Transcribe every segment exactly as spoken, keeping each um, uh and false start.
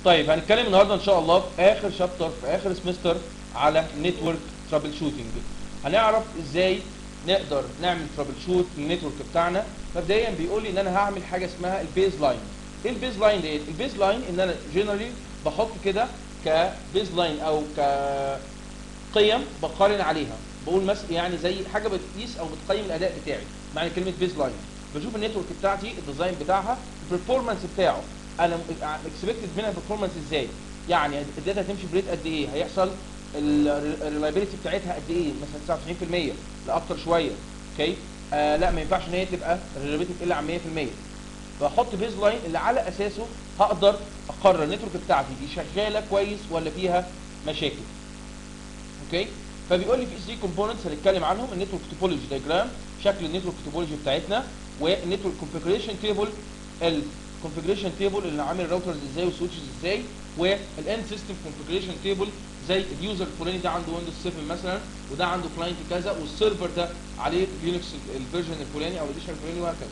طيب هنتكلم النهارده ان شاء الله في اخر شابتر في اخر سمستر على نتورك ترابل شوتنج. هنعرف ازاي نقدر نعمل ترابل شوت للنتورك بتاعنا. مبدئيا بيقول لي ان انا هعمل حاجه اسمها البيز لاين. ايه البيز لاين ديت؟ البيز لاين ان انا جنرالي بحط كده كبيز لاين او كقيم بقارن عليها، بقول مثلا يعني زي حاجه بتقيس او بتقيم الاداء بتاعي. معنى كلمه بيز لاين بشوف النتورك بتاعتي الديزاين بتاعها البرفورمانس بتاعه، انا اكسبكتد منها البرفورمانس ازاي، يعني الداتا هتمشي بريت قد ايه، هيحصل الريلايبيلتي بتاعتها قد ايه، مثلا تسعة وتسعين في المية لاكتر شويه. اوكي آه لا ما ينفعش ان هي تبقى الريلايبيلتي تقل عن مية في المية. فاحط بيز لاين اللي على اساسه هقدر اقرر النتورك بتاعتي دي شغاله كويس ولا فيها مشاكل. اوكي فبيقول لي في ثلاثة كومبوننتس هنتكلم عنهم: النتورك توبولوجي دايجرام، شكل النتورك توبولوجي بتاعتنا، والنتورك كونفيجريشن تيبل، الكونفيجريشن تيبل اللي عامل الراوترز ازاي والسويتشز ازاي، والاند سيستم كونفيجريشن تيبل زي اليوزر الفلاني ده عنده ويندوز سبعة مثلا، وده عنده كلاينت كذا، والسيرفر ده عليه لينكس الفيرجن الفلاني او الاديشن الفلاني وهكذا.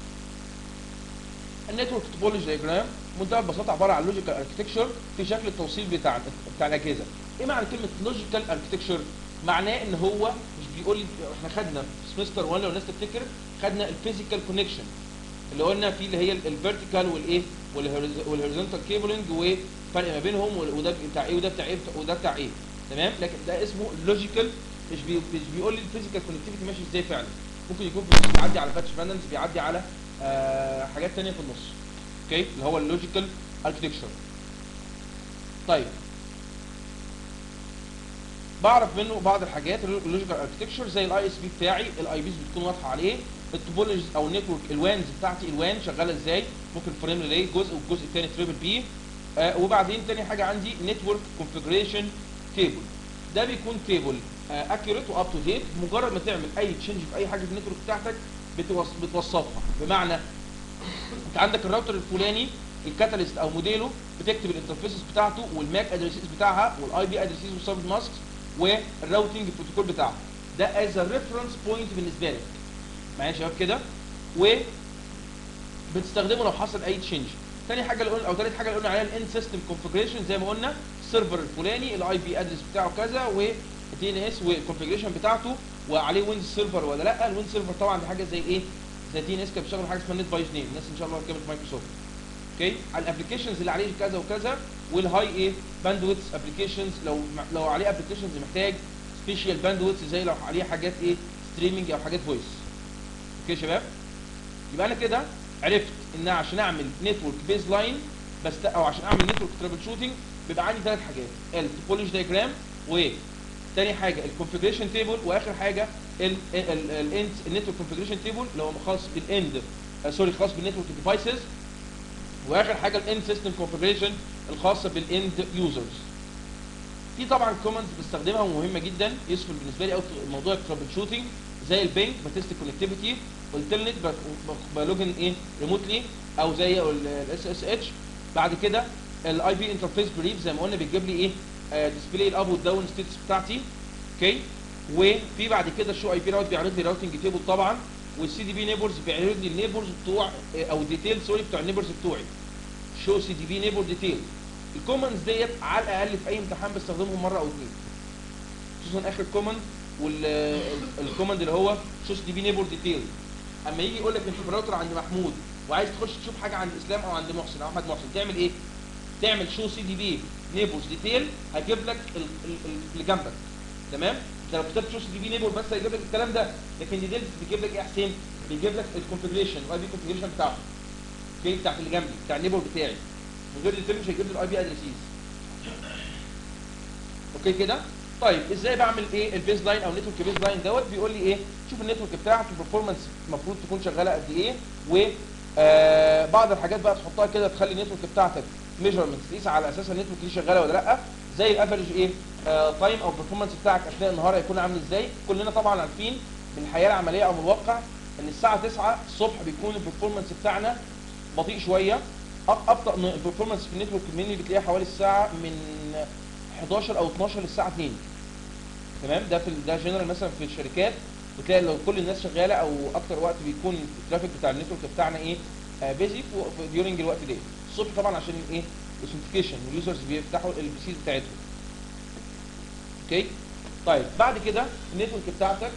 النتورك توبولوجي دايجرام بمنتهى البساطه عباره عن لوجيكال اركتكتشر في شكل التوصيل بتاع بتاع الاجهزه. ايه معنى كلمه لوجيكال اركتكتشر؟ معناه ان هو مش بيقول لي، احنا خدنا في سمستر واحد لو الناس تفتكر خدنا الفيزيكال كونكشن اللي قلنا فيه اللي هي الفيرتيكال والايه والهوريزونتال كيبلنج والفرق ما بينهم، وده بتاع ايه وده بتاع ايه وده بتاع ايه، تمام؟ لكن ده اسمه اللوجيكال، مش بي مش بيقول لي الفيزيكال كونكتيفيتي ماشي ازاي فعلا. ممكن يكون في النص بيعدي على باتش بانلز، بيعدي على آه حاجات ثانيه في النص. اوكي اللي هو اللوجيكال اركتكتشر. طيب بعرف منه بعض الحاجات اللوجيكال اركتكتشر زي الاي اس بي بتاعي، الاي بيز بتكون واضحه عليه، التوبولوجيز او النتورك الوانز بتاعتي الوان شغاله ازاي، ممكن فريم ريلي جزء والجزء الثاني تريبل بي. آه وبعدين ثاني حاجه عندي نتورك كونفيجريشن تيبل، ده بيكون تيبل اكيوريت واب تو ديت، مجرد ما تعمل اي تشينج في اي حاجه في النتورك بتاعتك بتوصفها. بمعنى انت عندك الراوتر الفلاني الكاتاليست او موديله بتكتب الانترفيسز بتاعته والماك ادريسز بتاعها والاي بي ادريسز والسب ماسكس والراوتنج بروتوكول بتاعها، ده از ريفرنس بوينت بالنسبه لك. معايا يا شباب كده؟ و بتستخدمه لو حصل اي تشينج. ثاني حاجه اللي قلنا او ثالث حاجه اللي قلنا عليها الان سيستم كونفيجريشن، زي ما قلنا السيرفر الفلاني الاي بي ادريس بتاعه كذا والدي ان اس والكونفيجريشن بتاعته وعليه ويندوز سيرفر ولا لا. الويندوز سيرفر طبعا دي حاجه زي ايه؟ زي دي ان اس كانت بتشتغل حاجه اسمها نت بايز نيم، الناس ان شاء الله كانت مايكروسوفت. اوكي على الابلكيشنز اللي عليه كذا وكذا، والهاي ايه باندويث ابلكيشنز لو لو عليه ابلكيشنز محتاج سبيشال باندويث زي لو عليه حاجات ايه ستريمنج او حاجات فويس. اوكي يا شباب؟ يبقى انا كده عرفت ان عشان اعمل نتورك بيز لاين بس او عشان اعمل نتورك ترابل شوتنج بيبقى عندي ثلاث حاجات: التوبولوجي دايجرام، وثاني حاجه الكونفيجريشن تيبل، واخر حاجه الاند النتورك كونفيجريشن تيبل اللي هو خاص بالاند سوري خاص بالنتورك ديفايسز، واخر حاجه الاند سيستم كونفيجريشن الخاصه بالاند يوزرز. في طبعا كوماندز بستخدمها ومهمه جدا يسهل بالنسبه لي قوي في موضوع الترابل شوتنج، زي البينج بتست كونكتيفيتي، والتلنت بلوجن ايه ريموتلي او زي الاس اس اتش. بعد كده الاي بي انترفيس بريف زي ما قلنا بيجيب لي ايه آه ديسبلاي الاب والداون ستيتس بتاعتي. اوكي وفي بعد كده الشو اي بي راوت بيعرض لي راوتنج تيبل طبعا، والسي دي بي نيبرز بيعرض لي النيبرز بتوع او ديتيل سوري بتوع النيبرز بتوعي، شو سي دي بي نيبر ديتيل. الكوماندز ديت على الاقل في اي امتحان بستخدمهم مره او اثنين، خصوصا اخر كوماند والكوماند اللي هو شو سي دي بي نيبر ديتيل. اما يجي يقول لك انت في الراوتر عند محمود وعايز تخش تشوف حاجه عند اسلام او عند محسن او احمد محسن، تعمل ايه؟ تعمل شو سي دي بي نيبرز ديتيل هيجيب لك اللي جنبك، تمام؟ انت لو كتبت شو سي دي بي نيبر بس هيجيب لك الكلام ده، لكن ديتيلز بيجيب لك ايه يا حسين؟ بيجيب لك الكونفيجريشن الاي بي كونفيجريشن بتاعه، اوكي بتاعت اللي جنبي بتاع النيبر بتاعي، من غير ديتيل مش هيجيب لي الاي بي ادريسز. اوكي كده؟ طيب ازاي بعمل ايه البيز لاين او نتورك بيز لاين دوت؟ بيقول لي ايه؟ شوف النتورك بتاعك البرفورمانس المفروض تكون شغاله قد ايه، و آه بعض الحاجات بقى تحطها كده تخلي النتورك بتاعتك ميجرمنت تقيس على اساس النتورك دي شغاله ولا لا، زي الافرج ايه آه تايم او البرفورمانس بتاعك اثناء النهار هيكون عامل ازاي. كلنا طبعا عارفين من الحياه العمليه او من الواقع ان الساعه تسعة الصبح بيكون البرفورمانس بتاعنا بطيء شويه، ابطا البرفورمانس في النتورك مني بتلاقيها حوالي الساعه من حداشر او اتناشر للساعه اتنين، تمام؟ ده في ده جنرال مثلا في الشركات بتلاقي لو كل الناس شغاله او اكتر وقت بيكون الترافيك بتاع النتورك بتاعنا ايه آه بيزي ديورنج الوقت ده الصبح طبعا عشان ايه اوثنتيكيشن واليوزرز بيفتحوا البي سي بتاعتهم. اوكي طيب بعد كده النتورك بتاعتك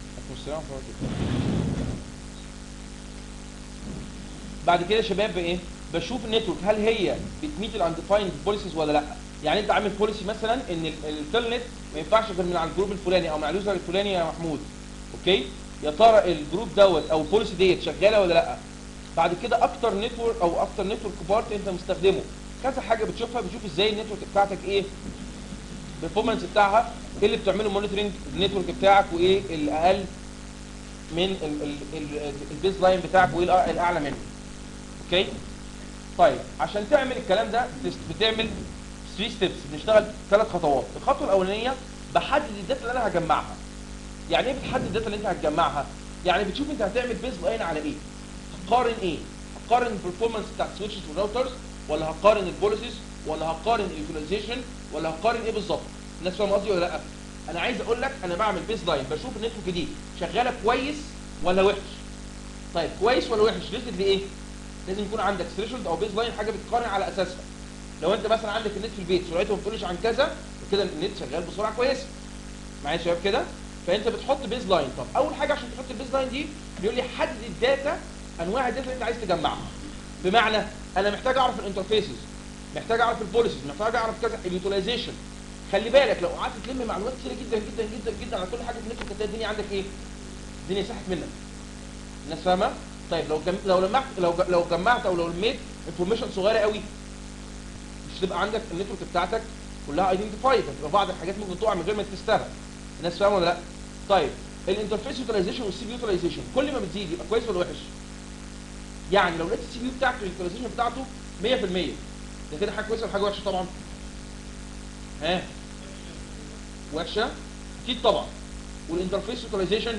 بعد كده يا شباب بايه؟ بشوف النتورك هل هي بتميت الانديفايند بوليسيز ولا لا. يعني انت عامل بوليسي مثلا ان التلنت ما ينفعش غير من على الجروب الفلاني او مع اليوزر الفلاني يا محمود. اوكي يا ترى الجروب دوت او البوليسي ديت شغاله ولا لا. بعد كده اكتر نتورك او اكتر نتورك بارت انت مستخدمه، كذا حاجه بتشوفها، بتشوف ازاي النتورك بتاعتك ايه البرفورمانس بتاعها، ايه اللي بتعمله مونيتورنج النتورك بتاعك، وايه الاقل من البيز لاين بتاعك، وايه الاعلى منه. اوكي طيب عشان تعمل الكلام ده بتعمل ثلاثة ستيبس، بنشتغل ثلاث خطوات. الخطوه الاولانيه بحدد الداتا اللي انا هجمعها. يعني ايه بتحدد الداتا اللي انت هتجمعها؟ يعني بتشوف انت هتعمل بيز لاين على ايه، هتقارن ايه، هقارن البرفورمانس بتاع السويتشز والراوترز، ولا هقارن البوليسيز، ولا هقارن اليوتيلايزيشن، ولا هقارن ايه بالظبط؟ الناس فاهمه قصدي ولا لا؟ انا عايز اقول لك انا بعمل بيز لاين، بشوف النتورك دي شغاله كويس ولا وحش. طيب كويس ولا وحش ريليتد لايه؟ لازم يكون عندك ثريشولد او بيز لاين، حاجه بتقارن على اساسها. لو انت مثلا عندك النت في البيت سرعته ما بتقولش عن كذا، كده النت شغال بسرعه كويسه. معايا يا شباب كده؟ فانت بتحط بيز لاين. طب اول حاجه عشان تحط البيز لاين دي بيقول لي حدد الداتا، انواع الداتا اللي انت عايز تجمعها. بمعنى انا محتاج اعرف الانترفيسز، محتاج اعرف البوليسيز، محتاج اعرف كذا اليوتيلايزيشن. خلي بالك لو قعدت تلم معلومات كتيره جدا جدا جدا جدا على كل حاجه في النت هتلاقي الدنيا عندك ايه؟ الدنيا ساحت منك. الناس فاهمه؟ طيب لو جم... لو لمحت لو ج... لو جمعت او لو لميت انفورميشن صغيره قوي مش هتبقى عندك النتورك بتاعتك كلها ايدنتيفايد، هتبقى بعض الحاجات ممكن تقع من غير ما تستاهل. الناس فاهمه ولا لا؟ طيب الانترفيس يوتيلايزيشن والسي بي يوتيلايزيشن كل ما بتزيد يبقى كويس ولا وحش؟ يعني لو لقيت السي بي بتاعك اليوتيلايزيشن بتاعته مية في المية ده كده حاجه كويسه ولا حاجه وحشه طبعا؟ ها؟ وحشه؟ اكيد طبعا. والانترفيس يوتيلايزيشن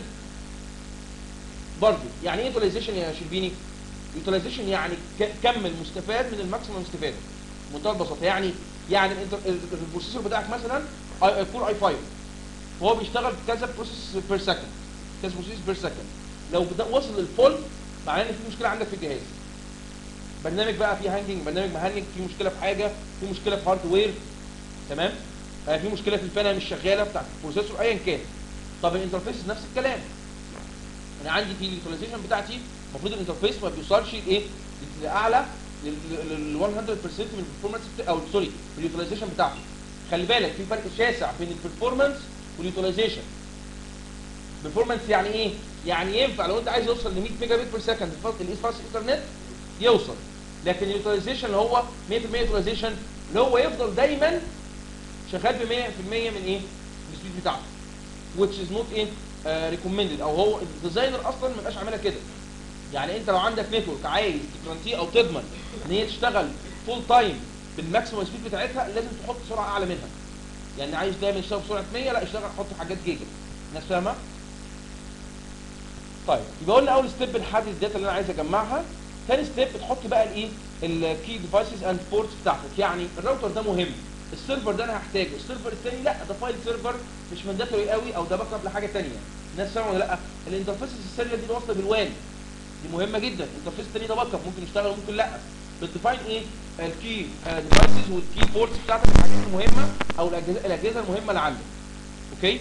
برضه يعني ايه يوتيلايزيشن يا شربيني؟ يوتيلايزيشن يعني كم المستفاد من الماكسيمم استفاده. بمنتهى البساطه يعني يعني البروسيسور بتاعك مثلا كور اي خمسة وهو بيشتغل كذا بروسيس بير سكند، كذا بروسيس بير سكند. لو وصل للفول معناه ان في مشكله عندك في الجهاز. برنامج بقى فيه هانجنج، برنامج مهنج، في مشكله في حاجه، في مشكله في هاردوير، تمام؟ آه في مشكله في الفانه مش شغاله بتاعت البروسيسور ايا كان. طب الانترفيس نفس الكلام. انا عندي في اليوتيلايزيشن بتاعتي المفروض الانترفيس ما بيوصلش لايه؟ لاعلى لل مية بالمية من البرفورمانس او سوري اليوتيلايزيشن بتاعته. خلي بالك في فرق شاسع بين البرفورمانس واليوتيلايزيشن. برفورمانس يعني ايه؟ يعني ينفع لو انت عايز يوصل ل مية ميجا بت بير سكند الايس فاست انترنت يوصل، لكن اليوتيلايزيشن اللي هو مية في المية يوتيلايزيشن اللي هو يفضل دايما شغال ب مية في المية من ايه؟ من السبيد بتاعته. which is not ايه؟ ريكومندد uh, او هو الديزاينر اصلا ما بقاش عاملها كده. يعني انت لو عندك نتورك عايز تجرانتيه او تضمن ان هي تشتغل فول تايم بالماكسيمم سبيد بتاعتها لازم تحط سرعه اعلى منها. يعني عايز دايما يشتغل بسرعه مية، لا اشتغل حط حاجات جيجا. الناس فاهمه؟ طيب يبقى قلنا اول ستيب بنحدد الداتا اللي انا عايز اجمعها. ثاني ستيب بتحط بقى الايه؟ الكي ديفايسز اند بورتس بتاعتك. يعني الراوتر ده مهم، السيرفر ده انا هحتاجه، السيرفر الثاني لا ده فايل سيرفر مش مانداتوري قوي او ده باك اب لحاجه ثانيه. الناس فاهمه ولا لا؟ الانترفيسز السريعه دي اللي واصله بالوان دي مهمه جدا. الانترفيس الثاني ده باك اب ممكن يشتغل وممكن لا. بتديفاين ايه؟ الكي ديفايسز والكي بورتس بتاعتك، الحاجات المهمه او الاجهزه الاجهزه المهمه اللي عندك. اوكي؟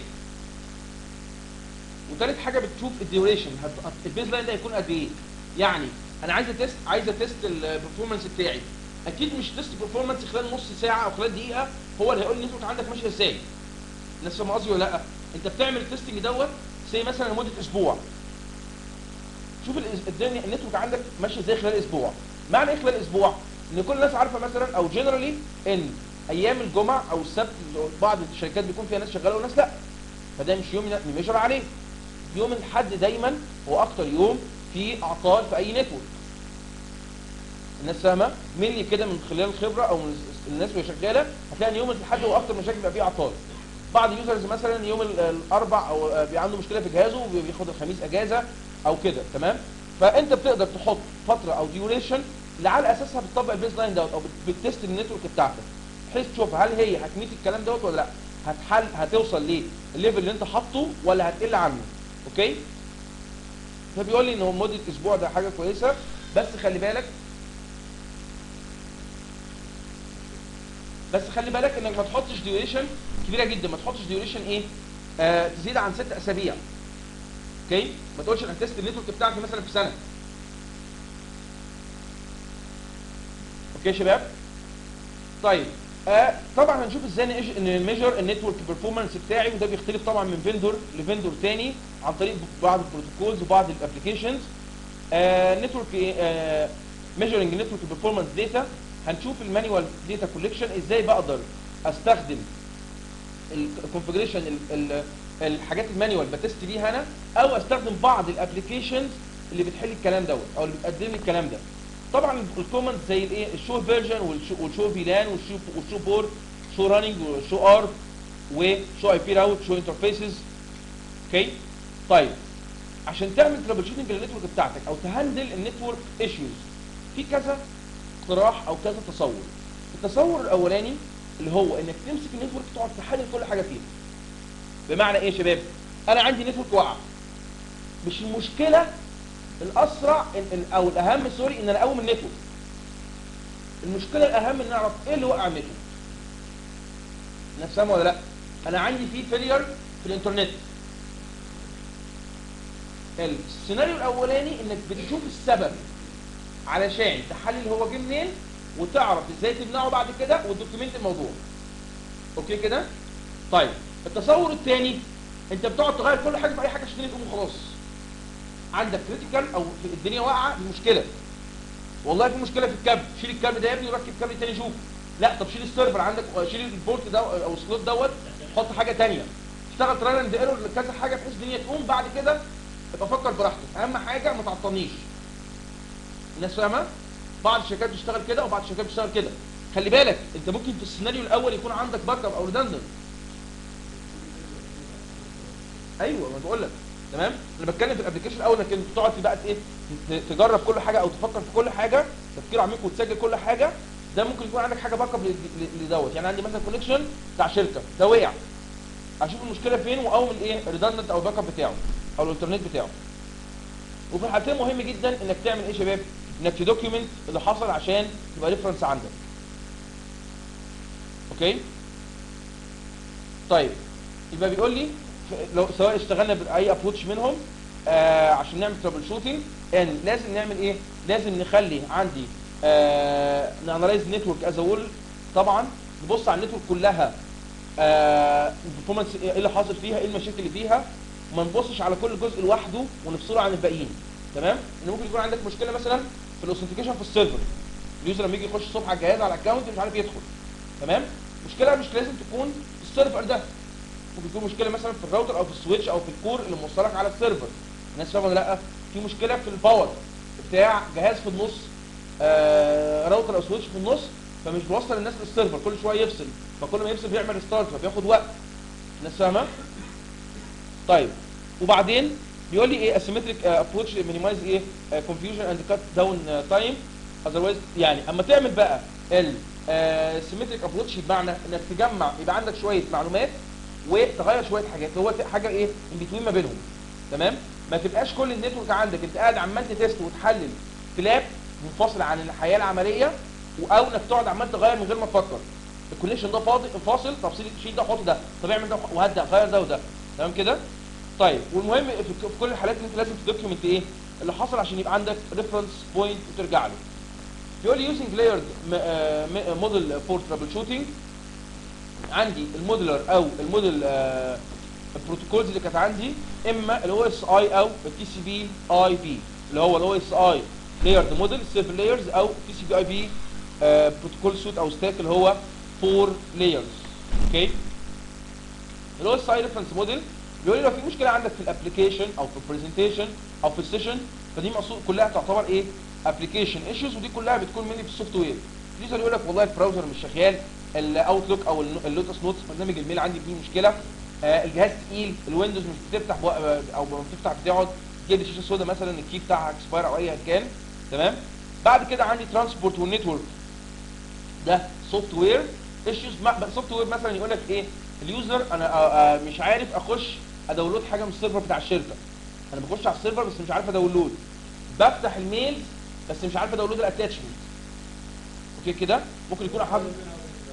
وثالث حاجه بتشوف الديوريشن، البيز لاين ده هيكون قد ايه؟ يعني انا عايز تيست عايز تيست البرفورمانس بتاعي. اكيد مش تيست برفورمانس خلال نص ساعه او خلال دقيقه هو اللي هيقول لي النتورك عندك ماشيه ازاي. الناس فاهمه قصدي ولا لا؟ انت بتعمل التستنج دوت زي مثلا لمده اسبوع. شوف الدنيا النتورك عندك ماشيه ازاي خلال اسبوع. معنى ايه خلال اسبوع؟ ان كل الناس عارفه مثلا او جنرالي ان ايام الجمعه او السبت بعض الشركات بيكون فيها ناس شغاله وناس لا. فده مش يوم نمشي عليه. يوم الاحد دايما هو اكتر يوم فيه اعطال في اي نتورك. الناس فاهمه؟ مني كده من خلال الخبره او من الناس اللي شغاله هتلاقي ان يوم الاحد هو اكتر مشاكل بيبقى فيه اعطال. بعض اليوزرز مثلا يوم الاربع او بيبقى عنده مشكله في جهازه وبياخد الخميس اجازه او كده، تمام؟ فانت بتقدر تحط فتره او ديوريشن اللي على اساسها بتطبق البيز لاين دوت او بتست النتورك بتاعتك بحيث تشوف هل هي هتميت الكلام دوت ولا لا، هتحل هتوصل للليفل اللي انت حاطه ولا هتقل عنه. اوكي؟ فبيقول لي ان هو مده اسبوع ده حاجه كويسه، بس خلي بالك بس خلي بالك انك ما تحطش ديوريشن كبيره جدا، ما تحطش ديوريشن ايه آه تزيد عن ست اسابيع. اوكي، ما تقولش انا هتست النتورك بتاعتي مثلا في سنه. اوكي يا شباب؟ طيب آه طبعا هنشوف ازاي نميجر النتورك بيرفورمانس بتاعي، وده بيختلف طبعا من فيندور لفيندور تاني عن طريق بعض البروتوكولز وبعض الابلكيشنز. نتورك ميجرنج نتورك بيرفورمانس داتا، هنشوف المانيوال داتا كولكشن ازاي بقدر استخدم الكونفجريشن الحاجات المانيوال بتست بيها انا، او استخدم بعض الابلكيشنز اللي بتحل الكلام دوت او اللي بتقدم لي الكلام ده. طبعا الكومنت زي الايه الشو فيرجن والشو فيلان والشو والشو بورت، شو راننج وشو ار وشو اي بي راوت، شو انترفيسز. اوكي طيب عشان تعمل ترابل شوتنج للنتورك بتاعتك او تهندل النتورك ايشوز في كذا اقتراح او كذا تصور. التصور الاولاني اللي هو انك تمسك النتورك تقعد تحلل كل حاجه فيها. بمعنى ايه يا شباب؟ انا عندي نتورك واقعه، مش المشكله الاسرع او الاهم سوري ان انا اقوم النتورك، المشكله الاهم ان اعرف ايه اللي وقع النتورك. الناس فاهمه ولا لا؟ انا عندي في فيلير في الانترنت. السيناريو الاولاني انك بتشوف السبب علشان تحلل هو جه منين وتعرف ازاي تمنعه بعد كده وتدوكيمنت الموضوع. اوكي كده؟ طيب التصور الثاني انت بتقعد تغير كل حاجه في اي حاجه عشان تقوم وخلاص. عندك كريتيكال او في الدنيا واقعه، دي مشكله. والله في مشكله في الكابل، شيل الكابل ده يا ابني وركب كابل ثاني شوف. لا طب شيل السيرفر عندك، شيل البورت ده او السلوت دوت، حط حاجه ثانيه. اشتغل ترايل اند ايرور لكذا حاجه بحيث الدنيا تقوم بعد كده ابقى فكر براحتك. اهم حاجه ما تعطلنيش. الناس فاهمه؟ بعض الشركات بتشتغل كده وبعض الشركات بتشتغل كده. خلي بالك انت ممكن في السيناريو الاول يكون عندك باك اب او ريدندنت. ايوه ما بقول لك تمام. انا بتكلم في الابلكيشن الاول انك انت تقعد بقى ايه تجرب كل حاجه او تفكر في كل حاجه تفكير عميق وتسجل كل حاجه. ده ممكن يكون عندك حاجه باك اب لدوت. يعني عندي مثلا كونكشن بتاع شركه ده وقع، اشوف المشكله فين واقوم الايه الريدندنت او الباك اب بتاعه او الانترنت بتاعه. وفي الحالتين مهم جدا انك تعمل ايه يا شباب؟ انك تدوكيومنت اللي حصل عشان تبقى ريفرنس عندك. اوكي طيب يبقى بيقول لي لو سواء اشتغلنا باي ابروتش منهم آه عشان نعمل ترابل شوتنج ان لازم نعمل ايه؟ لازم نخلي عندي آه نانلايز نتورك از وول. طبعا نبص على النتورك كلها آه البرفورمانس ايه اللي حاصل فيها، ايه المشاكل اللي فيها، وما نبصش على كل جزء لوحده ونفصله عن الباقيين. تمام؟ ان ممكن يكون عندك مشكله مثلا في الاوثنتيكيشن في السيرفر، اليوزر لما يجي يخش الصبح على الجهاز على الاكونت مش عارف يدخل. تمام؟ مشكله مش لازم تكون في السيرفر ده، ممكن يكون مشكله مثلا في الراوتر او في السويتش او في الكور اللي موصلك على السيرفر. الناس فاهمه ولا لا؟ في مشكله في الباور بتاع جهاز في النص، آه راوتر او سويتش في النص، فمش بيوصل الناس للسيرفر، كل شويه يفصل، فكل ما يفصل بيعمل ريستارت فبياخد وقت. الناس فاهمه؟ طيب وبعدين بيقول لي ايه اسيمتريك ابروتش مينيمايز ايه كونفيوجن اند كات داون تايم اذروايز. يعني اما تعمل بقى السيمتريك ابروتش بمعنى انك تجمع يبقى عندك شويه معلومات وتغير شويه حاجات، هو حاجه ايه ان بتوين ما بينهم. تمام؟ ما تبقاش كل النتورك عندك انت قاعد عمال تتست وتحلل في لاب منفصل عن الحياه العمليه، او انك تقعد عمال تغير من غير ما تفكر. الكونكشن ده فاضي فاصل، طب شيل ده حط ده، طب اعمل ده وهدى غير ده وده. تمام كده؟ طيب والمهم في كل الحالات انت لازم تدوكيومنت ايه اللي حصل عشان يبقى عندك ريفرنس بوينت وترجع له. بيقول لي يوزنج لايرد موديل فور ترابل شوتنج. عندي الموديلر او الموديل البروتوكولز اللي كانت عندي اما الاو اس اي او التي سي بي اي بي اللي هو الاو اس اي لايرد موديل سيفن لايرز، او تي سي بي اي بي بروتوكول سوت او ستاك اللي هو فور لايرز. اوكي الاو اس اي ريفرنس موديل بيقول لي لو في مشكله عندك في الابلكيشن او في البرزنتيشن او في السيشن، فدي مقصود كلها تعتبر ايه ابلكيشن ايشوز، ودي كلها بتكون مني في السوفت وير. اليوزر يقول لك والله البراوزر مش شغال، الاوتلوك او اللوتس نوتس برنامج الميل عندي فيه مشكله، آه الجهاز تقيل، الويندوز مش بتفتح او لما بتفتح بتقعد تجيب لي شاشه سوداء مثلا الكي بتاعها اكسباير او ايا كان. تمام؟ بعد كده عندي ترانسبورت والنتورك، ده سوفت وير ايشوز. سوفت وير مثلا يقول لك ايه اليوزر انا آه آه مش عارف اخش اداونلود حاجه من السيرفر بتاع الشركه، انا بخش على السيرفر بس مش عارف اداونلود، بفتح الميل بس مش عارف اداونلود الاتاتشمنت. اوكي كده؟ ممكن يكون حاطط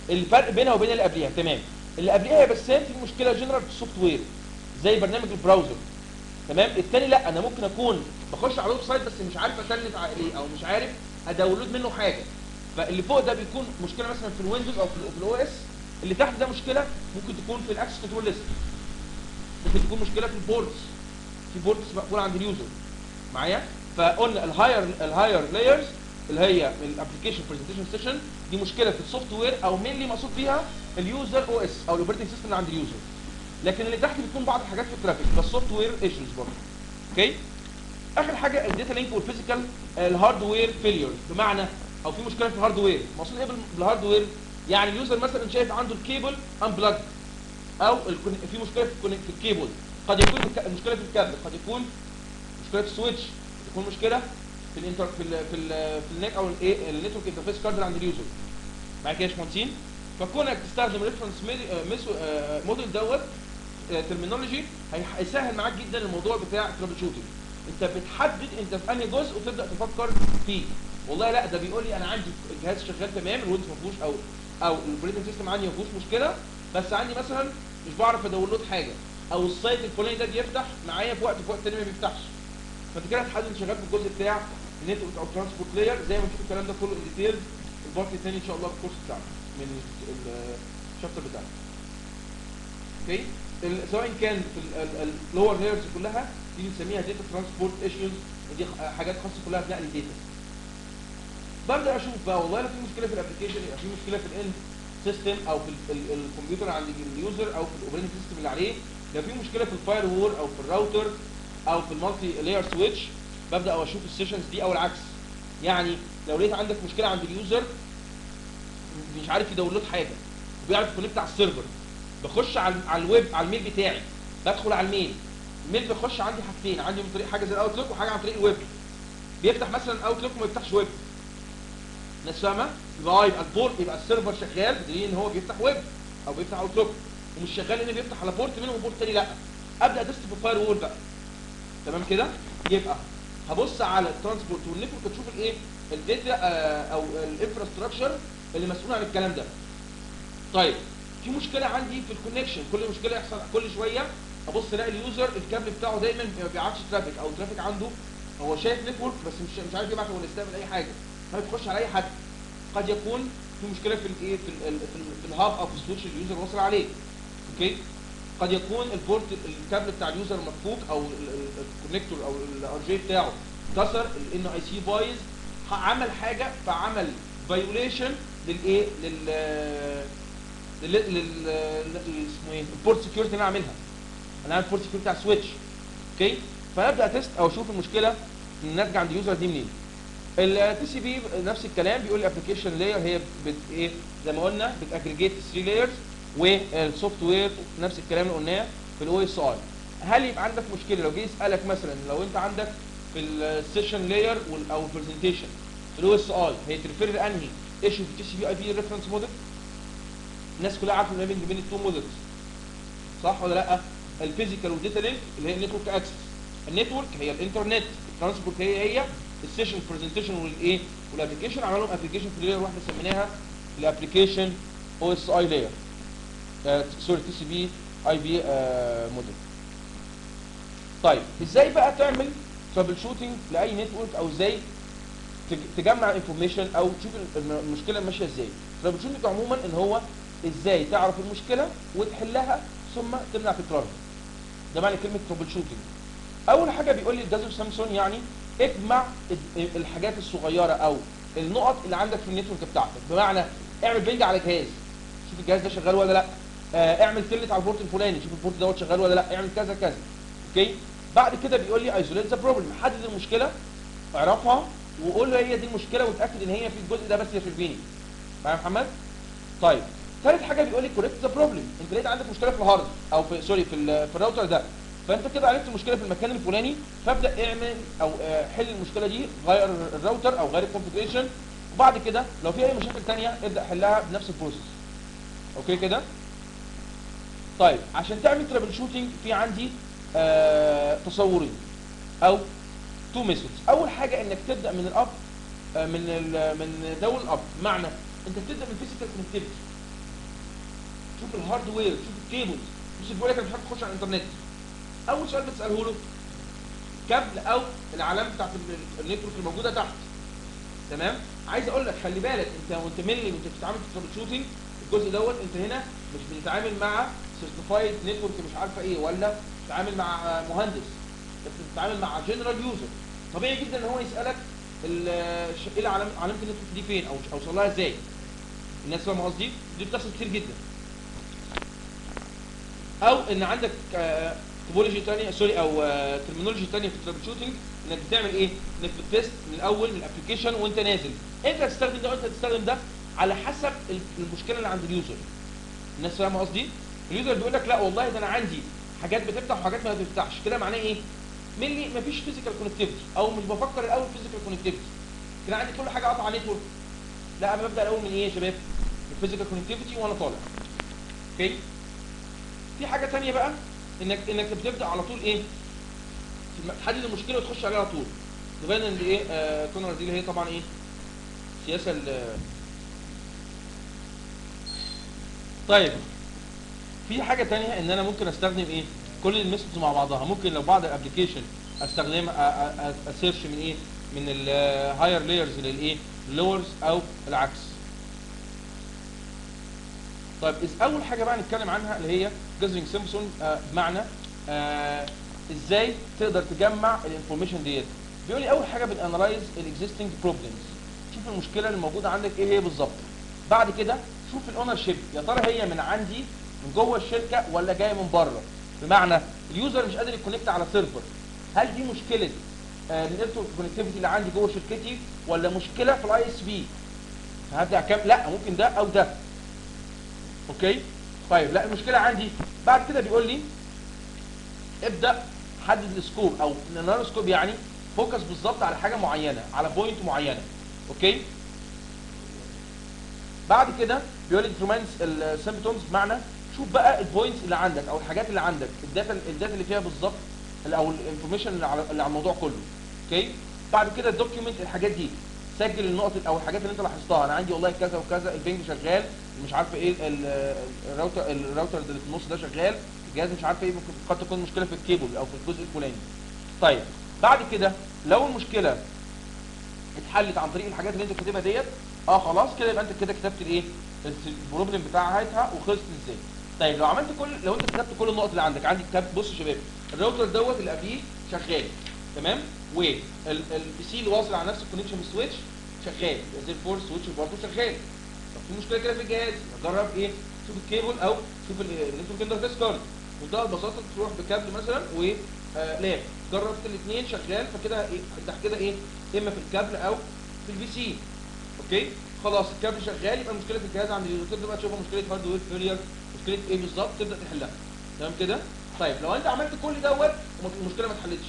الفرق بينها وبين اللي قبليها تمام. اللي قبليها يا بسام في مشكله جنرال في السوفت وير زي برنامج البراوزر تمام. الثاني لا، انا ممكن اكون بخش على الويب سايت بس مش عارف اسلف عليه او مش عارف اداونلود منه حاجه. فاللي فوق ده بيكون مشكله مثلا في الويندوز او في الاو اس، اللي تحت ده مشكله ممكن تكون في الاكسس كنترول ليست، ممكن تكون مشكله في البوردز، في بوردز مقفوله عند اليوزر معايا. فقلنا الهاير الهاير لايرز اللي هي الابلكيشن برزنتيشن سيشن دي مشكله في السوفت وير او مينلي مقصود بيها اليوزر او اس او الاوبريتنج سيستم اللي عند اليوزر. لكن اللي تحت بتكون بعض الحاجات في الترافيك فالسوفت وير ايشوز برضه. اوكي. اخر حاجه الداتا لينك والفيزيكال الهاردوير فيلير، بمعنى او في مشكله في الهاردوير. مقصود ايه بالهاردوير؟ يعني اليوزر مثلا شايف عنده الكيبل انبلاج او في مشكله في الكيبل، قد يكون المشكله في الكابل، قد يكون مشكله في السويتش، قد يكون مشكله في الانتر في ال في ال في النت او الايه النتورك انترفيس كارد اللي عند اليوزر. معايا كده يا باشمهندسين؟ فكونك تستخدم ريفرنس موديل دوت ترمينولوجي هيسهل معاك جدا الموضوع بتاع الترابل شوتنج. انت بتحدد انت في انهي جزء وتبدا تفكر فيه. والله لا ده بيقول لي انا عندي الجهاز شغال تمام، الويندوز ما فيهوش او او الاوبريتنج سيستم عندي ما فيهوش مشكله، بس عندي مثلا مش بعرف اداونلود حاجه او السايت الفلاني ده بيفتح معايا في وقت في وقت تاني ما بيفتحش. فانت كده هتحدد شغال في الجزء بتاع النتورك او ترانسبورت لاير زي ما نشوف الكلام ده كله ان ديتيلز البارت الثاني ان شاء الله في الكورس بتاعنا من الشابتر بتاعنا. اوكي. سواء كان في اللور لايرز كلها دي بنسميها داتا ترانسبورت ايشوز، ودي حاجات خاصه كلها بنقل الداتا. ببدا اشوف بقى والله لو في مشكله في الابلكيشن، يبقى في مشكله في الاند سيستم او في الكمبيوتر عند اليوزر او في الاوبريتنج سيستم اللي عليه، لو في مشكله في الفاير وول او في الراوتر او في المالتي لاير سويتش ببدا اشوف السيشنز دي او العكس. يعني لو لقيت عندك مشكله عند اليوزر مش عارف يداونلود حاجه وبيعرف يكونكت على السيرفر، بخش على على الويب على الميل بتاعي، بدخل على الميل، الميل بيخش عندي حاجتين، عندي من طريق حاجه زي الاوتلوك وحاجه عن طريق الويب. بيفتح مثلا اوتلوك وما يفتحش ويب. الناس فاهمه؟ يبقى يبقى البورت يبقى السيرفر شغال بدليل ان هو بيفتح ويب او بيفتح اوتلوك، ومش شغال ان بيفتح على بورت منهم وبورت تاني لا. ابدا ادست في الفاير وول بقى. تمام كده؟ يبقى هبص على الترانسبورت والنتورك تشوف الايه؟ الداتا او الانفراستراكشر اللي مسؤول عن الكلام ده. طيب في مشكله عندي في الكونكشن، كل مشكله يحصل كل شويه ابص الاقي اليوزر الكابل بتاعه دايما ما بيبعتش ترافيك او ترافيك عنده هو شايف نتورك بس مش مش عارف يبعت ولا يستقبل اي حاجه، فبيخش على اي حد. قد يكون في مشكله في الايه في ال في, ال في الهاب او في السويتش اللي اليوزر وصل عليه. اوكي. قد يكون البورت الكابل بتاع اليوزر مفكوك او الكونكتور او الار جي بتاعه كسر، الان اي سي بايظ، عمل حاجه فعمل فايوليشن للايه لل لل لل اسمه ايه البورت سكيورتي اللي انا عاملها. انا عامل بورت سكيورتي على السويتش. اوكي. فابدا تيست او اشوف المشكله الناتجه عند اليوزر دي منين. التي سي بي نفس الكلام، بيقول لي ابلكيشن لاير هي بت ايه زي ما قلنا بتاجريجيت ثلاثة لايرز، والسوفت وير نفس الكلام اللي قلناه في الاو اس اي. هل يبقى عندك مشكله لو جه يسالك مثلا لو انت عندك في السيشن لاير او البرزنتيشن في الاو اس اي هي تريفير لانهي ايشو في التي سي بي اي بي ريفرنس موديل؟ الناس كلها عارفه ما بين بين التو موديلز صح ولا لا؟ الفيزيكال والداتا لينك اللي هي النتورك اكسس، النتورك هي الانترنت، الترانسبورت هي هي السيشن برزنتيشن والايه والابلكيشن. عملوا لهم ابلكيشن في لاير واحده سميناها الابلكيشن او اس اي لاير سوري تي سي بي اي بي موديل. طيب ازاي بقى تعمل ترابل شوتنج لاي نتورك او ازاي تجمع انفورميشن او تشوف المشكله ماشيه ازاي؟ ترابل شوتنج عموما ان هو ازاي تعرف المشكله وتحلها ثم تمنع تكرارها. ده معنى كلمه ترابل شوتنج. اول حاجه بيقول لي جهاز سامسونج يعني اجمع الحاجات الصغيره او النقط اللي عندك في النتورك بتاعتك، بمعنى اعمل بينج على جهاز شوف الجهاز ده شغال ولا لا، آه اعمل تلت على البورت الفلاني شوف البورت دوت شغال ولا لا، اعمل كذا كذا. اوكي. بعد كده بيقول لي ايزوليت ذا بروبلم، حدد المشكله اعرفها وقول له هي دي المشكله وتاكد ان هي في الجزء ده بس اللي في البيني. معايا يا محمد؟ طيب ثالث حاجه بيقول لي كوريكت ذا بروبلم، انت لقيت عندك مشكله في الهارد او في سوري في, في الراوتر ده، فانت كده عرفت المشكله في المكان الفلاني، فابدا اعمل او حل المشكله دي، غير الراوتر او غير الكونفيجريشن، وبعد كده لو في اي مشاكل ثانيه ابدا حلها بنفس البروسيس. اوكي كده؟ طيب عشان تعمل ترابل شوتنج في عندي آه تصورين او تو ميثودز. اول حاجه انك تبدا من الاب آه من من دول الاب، معنى انت بتبدا من فيزيكال كونكتيفيتي، شوف الهاردوير، شوف الكيبلز. بص بيقول لك انا مش عارف اخش على الانترنت، اول سؤال بتساله له كابل او العلامه بتاعت النتورك الموجوده تحت. تمام؟ عايز اقول لك خلي بالك انت وانت ملي وانت بتتعامل في الترابل شوتنج الجزء دوت، انت هنا مش بتتعامل مع سيرتيفايد نتورك مش عارفه ايه، ولا بتتعامل مع مهندس، انت بتتعامل مع جنرال يوزر. طبيعي جدا ان هو يسالك ايه العلامه علامه النتورك دي فين، او اوصل لها ازاي. الناس فاهمه قصدي؟ دي بتحصل كتير جدا. او ان عندك توبولوجي ثانيه سوري او ترمينولوجي ثانيه في الترابل شوتنج، انك بتعمل ايه؟ انك بتست من الاول من الابلكيشن وانت نازل، انت هتستخدم ده وانت هتستخدم ده على حسب المشكله اللي عند اليوزر. الناس فاهمه قصدي؟ اليوزر بيقول لك لا والله ده انا عندي حاجات بتفتح وحاجات ما بتفتحش، كده معناه ايه؟ ملي مفيش فيزيكال كونكتيفيتي، او مش بفكر الاول فيزيكال كونكتيفيتي، كده عندي كل حاجه قاطعه نتورك. لا انا ببدا الاول من ايه يا شباب؟ الفيزيكال كونكتيفيتي وانا طالع. اوكي؟ في حاجه ثانيه بقى، انك انك بتبدا على طول ايه؟ تحدد المشكله وتخش عليها على طول. تبان ان ايه آه كونر دي اللي هي طبعا ايه؟ سياسه. طيب في حاجه ثانيه ان انا ممكن استخدم ايه؟ كل الميثودز مع بعضها. ممكن لو بعض الابلكيشن استخدم اسيرش من ايه؟ من الهاير لايرز للايه؟ لورز او العكس. طيب اول حاجه بقى نتكلم عنها اللي هي جاذرينج سيمبسون، آه بمعنى آه ازاي تقدر تجمع الانفورميشن ديت. بيقول لي اول حاجه بنانلايز الاكزيستنج بروبلمز، شوف المشكله اللي موجوده عندك ايه هي بالظبط. بعد كده شوف الاونر شيب، يا ترى هي من عندي من جوه الشركه ولا جايه من بره. بمعنى اليوزر مش قادر يكونكت على سيرفر، هل دي مشكله آه النتورك كونكتيفيتي اللي عندي جوه شركتي، ولا مشكله في الاي اس بي؟ هبدا كام؟ لا ممكن ده او ده. اوكي؟ طيب لا المشكله عندي. بعد كده بيقول لي ابدا حدد السكوب، او النانو سكوب يعني فوكس بالظبط على حاجه معينه، على بوينت معينه. اوكي؟ بعد كده بيقول لي ديترماينز السيمبتومز، بمعنى شوف بقى البوينتس اللي عندك او الحاجات اللي عندك، الداتا الداتا اللي فيها بالظبط، او الانفورميشن اللي على اللي على الموضوع كله. اوكي؟ بعد كده دوكيومنت الحاجات دي، سجل النقط او الحاجات اللي انت لاحظتها. انا عندي والله كذا وكذا، البنج شغال، مش عارف ايه الراوتر الراوتر اللي في النص ده شغال، الجهاز مش عارف ايه، ممكن قد تكون مشكله في الكيبل او في الجزء الفلاني. طيب بعد كده لو المشكله اتحلت عن طريق الحاجات اللي انت كاتبها ديت، اه خلاص كده يبقى انت كده كتبت الايه؟ البروبلم بتاعها وخلصت ازاي. طيب لو عملت كل لو انت كتبت كل النقط اللي عندك، عندي كتاب. بص يا شباب، الراوتر دوت اللي قبليه شغال تمام، والبي سي اللي واصل على نفس الكونكشن بالسويتش شغال، زي الفور سويتش برضه شغال. طب في مشكله كده في الجهاز، جرب ايه؟ شوف الكيبل او شوف النتورك انترفيس كارد، وده ببساطه تروح بكابل مثلا ولاب، جربت الاثنين شغال، فكده ايه؟ انت كده ايه؟ اما في الكابل او في البي سي. اوكي؟ خلاص الكابل شغال، يبقى المشكله في الجهاز عند اليوزر، تبدا بقى تشوفها مشكله هاردوير فيلير، مشكله ايه بالظبط، تبدا تحلها. تمام كده؟ طيب لو انت عملت كل دوت المشكله ما اتحلتش،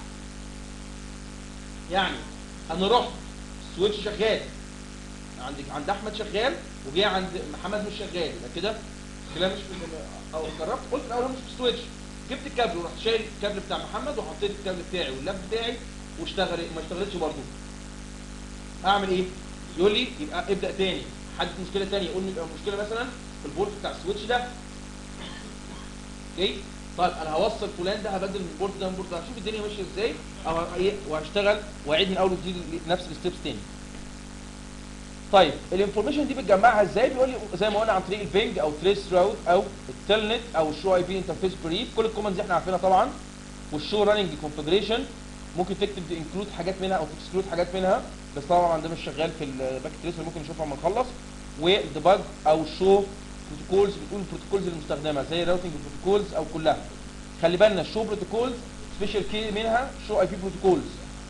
يعني انا رحت السويتش شغال عندك عند احمد شغال، وجاي عند محمد مش شغال، يبقى كده الكلام مش في، او جربت قلت الاول مش في السويتش، جبت الكابل ورحت شايل الكابل بتاع محمد وحطيت الكابل بتاعي واللاب بتاعي واشتغل، ما اشتغلتش برضه، اعمل ايه؟ يقول لي يبقى ابدا تاني، حدد مشكله ثانيه، يقول لي يبقى المشكله مثلا في البورت بتاع السويتش ده. اوكي؟ طيب انا هوصل فلان ده، هبدل من البورت ده من البورت ده، هشوف الدنيا ماشيه ازاي، او ايه، وهشتغل واعيد من اول وجديد نفس الستبس تاني. طيب الانفورميشن دي بتجمعها ازاي؟ بيقول لي زي ما قلنا عن طريق البينج او تريس راوت او التلنت او الشو اي بي انترفيس بريف، كل الكوماندز دي احنا عارفينها طبعا. والشو راننج كونفجريشن، ممكن تكتب انكلود حاجات منها او تكسكلود حاجات منها، بس طبعا ده مش شغال في الباك تريسر، ممكن نشوفها لما نخلص. والديباج او الشو بروتوكولز، بتقول البروتوكولز المستخدمه زي الراوتنج بروتوكولز او كلها. خلي بالنا الشو بروتوكولز سبيشال كي منها شو اي بي بروتوكولز.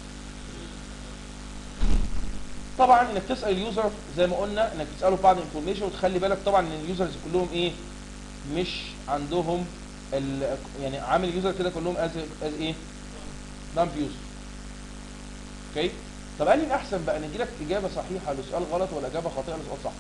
طبعا انك تسال اليوزر زي ما قلنا، انك تساله بعض الانفورميشن، وتخلي بالك طبعا ان اليوزرز كلهم ايه؟ مش عندهم ال يعني عامل اليوزر كده كلهم از از ايه؟ دامب يوزر. اوكي؟ طب قال لي الاحسن بقى نجي لك اجابه صحيحه لسؤال غلط ولا اجابه خاطئه لسؤال صح؟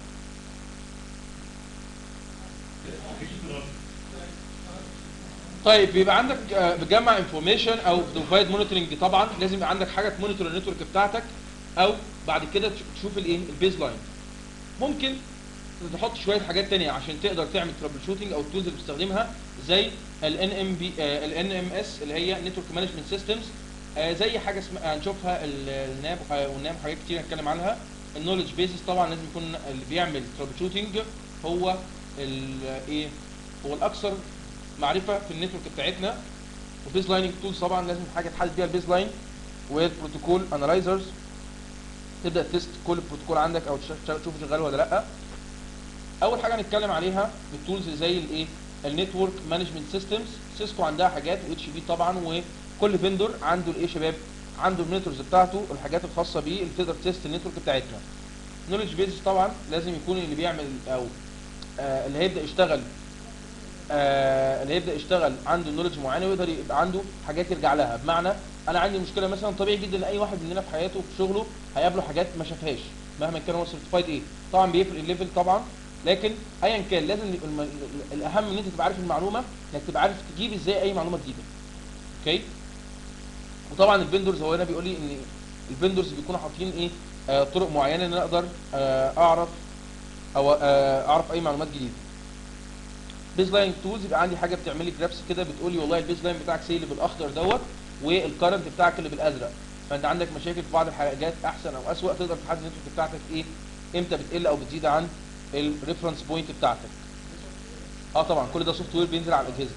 طيب بيبقى عندك بتجمع انفورميشن او بروفايد مونيتورنج، طبعا لازم يبقى عندك حاجه تمونيتور النتورك بتاعتك، او بعد كده تشوف الايه؟ البيز لاين. ممكن تحط شويه حاجات تانية عشان تقدر تعمل ترابل شوتنج، او التولز اللي بتستخدمها زي ال إن إم بي ال إن إم إس اللي هي نتورك مانجمنت سيستمز، زي حاجه اسمها هنشوفها الناب والناب حاجات كتير هنتكلم عنها. النولج بيزز طبعا لازم يكون اللي بيعمل ترابل شوتنج هو الايه هو الاكثر معرفه في النتورك بتاعتنا. وبيز لايننج تولز طبعا لازم حاجه تحدد بيها البيز لاين، والبروتوكول انالايزرز تبدا تيست كل بروتوكول عندك او تشوف شغال ولا لا. اول حاجه هنتكلم عليها التولز زي الايه النتورك مانجمنت سيستمز. سيسكو عندها حاجات، واتش بي طبعا، وكل فيندور عنده الايه شباب عنده النتوركس بتاعته والحاجات الخاصه بيه اللي تقدر تيست النتورك بتاعتنا. نولج بيز طبعا لازم يكون اللي بيعمل او آه اللي هيبدا يشتغل آه اللي هيبدا يشتغل عنده نولج معينه ويقدر يبقى عنده حاجات يرجع لها. بمعنى انا عندي مشكله مثلا، طبيعي جدا ان اي واحد مننا في حياته في شغله هيقابله حاجات ما شافهاش مهما كان هو سيرتيفايد ايه. طبعا بيفرق الليفل طبعا، لكن ايا كان لازم الم... الاهم ان انت تبقى عارف المعلومه، انك تبقى عارف تجيب ازاي اي معلومه جديده. اوكي. وطبعا الفندورز هو هنا بيقول لي ان الفندورز بيكونوا حاطين ايه آه طرق معينه ان انا اقدر آه اعرف او آه اعرف اي معلومات جديده. بيز لاين تولز يبقى عندي حاجه بتعمل لي جرافس كده بتقول لي والله البيز لاين بتاعك سي اللي بالاخضر دوت والكرنت بتاعك اللي بالازرق، فانت عندك مشاكل في بعض الحاجات احسن او اسوء تقدر تحدد النتورك بتاعتك ايه امتى بتقل او بتزيد عن الريفرنس بوينت بتاعتك. اه طبعا كل ده سوفت وير بينزل على الاجهزه،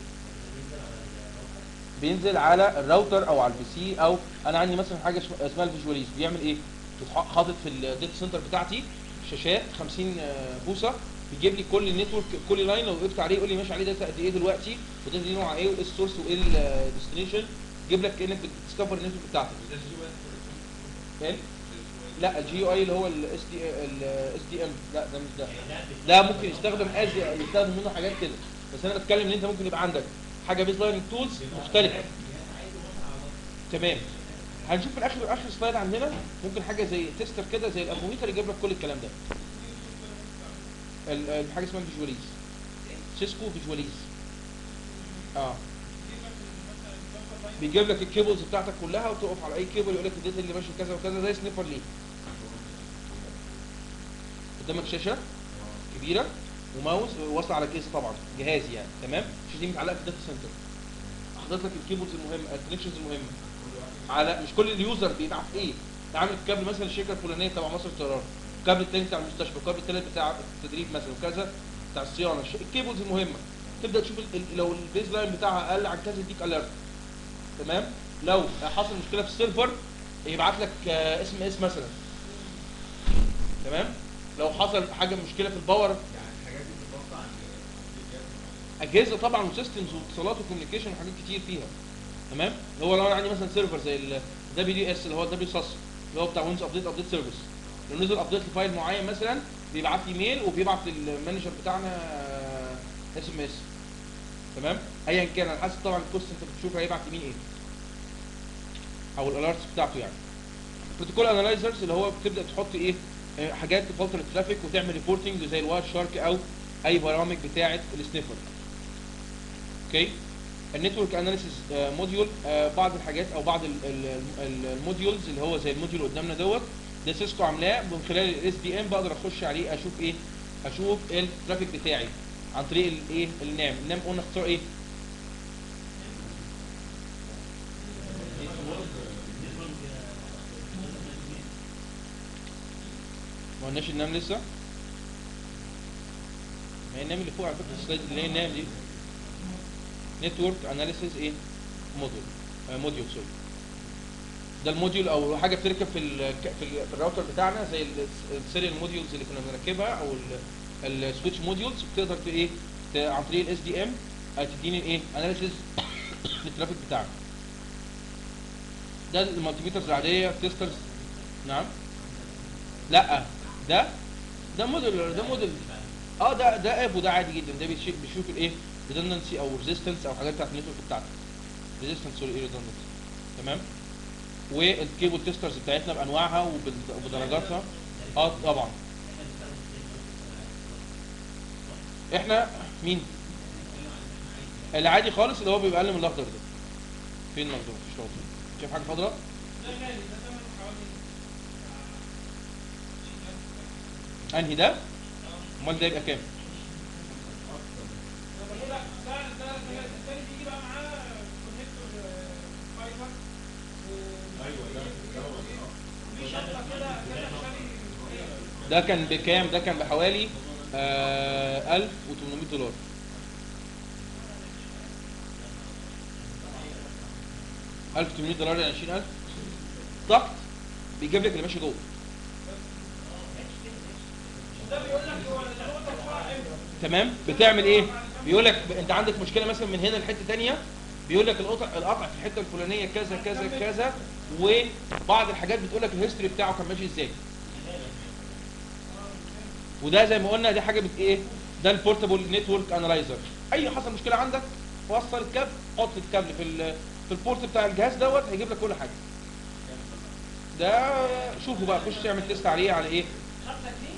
بينزل على الراوتر او على البي سي. او انا عندي مثلا حاجه اسمها الفيجواليز بيعمل ايه؟ حاطط في الداتا سنتر بتاعتي شاشات خمسين بوصه، بيجيب لي كل النتورك كل لاين لو وقفت عليه يقول لي ماشي عليه داتا قد ايه دلوقتي، والداتا دي نوعها ايه وايه السورس وايه الديستنيشن، يجيب لك كانك بتديسكفر النتورك بتاعتك. ايه؟ لا الجي يو اي اللي هو الاس دي الاس دي ام، لا ده مش ده. ده ممكن يستخدم از يستخدم منه حاجات كده، بس انا بتكلم ان انت ممكن يبقى عندك حاجه بيز لايننج تولز مختلفه. تمام. هنشوف في الاخر اخر سلايد عندنا ممكن حاجه زي تيستر كده زي الافوميتر يجيب لك كل الكلام ده. الحاجه اسمها فيجواليز، سيسكو فيجواليز. اه بيجيب لك الكيبلز بتاعتك كلها وتقف على اي كيبل يقول لك الداتا اللي ماشي كذا وكذا، زي سنيفر ليه. قدامك شاشه كبيره وماوس واصل على كيس طبعا جهاز يعني، تمام. الشاشه دي متعلقه في الداتا سنتر، حاطط لك الكيبلز المهمه الكونكشنز المهمه على مش كل اليوزر بيبعت ايه. عامل كابل مثلا الشركه الفلانيه تبع مصر الطيران، الكابل الثاني بتاع المستشفى، الكابل الثالث بتاع التدريب مثلا وكذا بتاع الصيانه. الكيبلز المهمه تبدا تشوف لو البيز لاين بتاعها اقل عن كذا يديك اليرت، تمام. لو حصل مشكله في السيرفر يبعت لك اس ام اس مثلا، تمام. لو حصل حاجه مشكله في الباور، يعني الحاجات دي بتتوقع عن اجهزه طبعا وسيستمز واتصالات وكوميونيكيشن وحاجات كتير فيها، تمام. هو لو انا عندي مثلا سيرفر زي الدبليو دي اس اللي هو الدبليو ساس اللي هو بتاع ويندوز ابديت ابديت سيرفيس، لو نزل ابديت لفايل معين مثلا بيبعت لي ميل وبيبعت للمانجر بتاعنا اس ام اس، تمام. ايا كان على حسب طبعا الكوست انت بتشوف هيبعت لمين ايه او الالارتس بتاعته يعني. بروتوكول انالايزرز اللي هو بتبدا تحط ايه حاجات تفلتر الترافيك وتعمل ريبورتنج زي الواير شارك او اي برامج بتاعه السنيفر. اوكي. النتورك اناليسيس موديول، بعض الحاجات او بعض الموديولز اللي هو زي الموديول اللي قدامنا دوت، ده سيسكو عاملاه من خلال الاس دي ام، بقدر اخش عليه اشوف ايه اشوف الترافيك بتاعي عن طريق الايه النام. النام قلنا اختصار ايه؟ ما قلناش النام لسه، ما هي النام اللي فوق على فكره السلايد اللي هي النام دي نتورك اناليسيس ايه موديول آه موديول سوري. ده الموديول او حاجه بتركب في ال في, ال في الراوتر بتاعنا زي السيريال موديولز اللي كنا بنركبها او السويتش موديولز، بتقدر ايه عن طريق الاس دي ام تديني ايه اناليسيس للترافيك بتاعك. ده المالتيميترز العاديه تيسترز. نعم لا ده ده موديل ده موديل اه ده ده اب وده عادي جدا، ده بيشوف بيشوف الايه ريدندنسي او ريزيستنس او حاجات بتاعت النتورك بتاعتك. ريزيستنس سوري ايه ريدندنسي، تمام. والكيبل تيسترز بتاعتنا بانواعها وبدرجاتها. اه طبعا احنا مين العادي خالص اللي هو بيبقى اقل من الاخضر ده. فين الاخضر؟ مش واضح. شايف حاجه خضراء؟ انهي ده؟ امال ده يبقى كام؟ ده كان بكام؟ ده كان بحوالي آه ألف وثمانمائة دولار. ألف وثمانمائة دولار يعني عشرين ألف. ضغط بيجيب لك اللي ماشي جوه. تمام. بتعمل ايه؟ بيقول لك انت عندك مشكله مثلا من هنا لحته ثانيه، بيقول لك القطع القطع في الحته الفلانيه كذا كذا كذا، وبعض الحاجات بتقول لك الهيستوري بتاعه كان ماشي ازاي. وده زي ما قلنا دي حاجه بت ايه؟ ده البورتابل نتورك انالايزر. اي حصل مشكله عندك وصل الكابل، حط الكابل في ال في البورت بتاع الجهاز دوت، هيجيب لك كل حاجه. ده شوفوا بقى، خش اعمل تيست عليه على ايه؟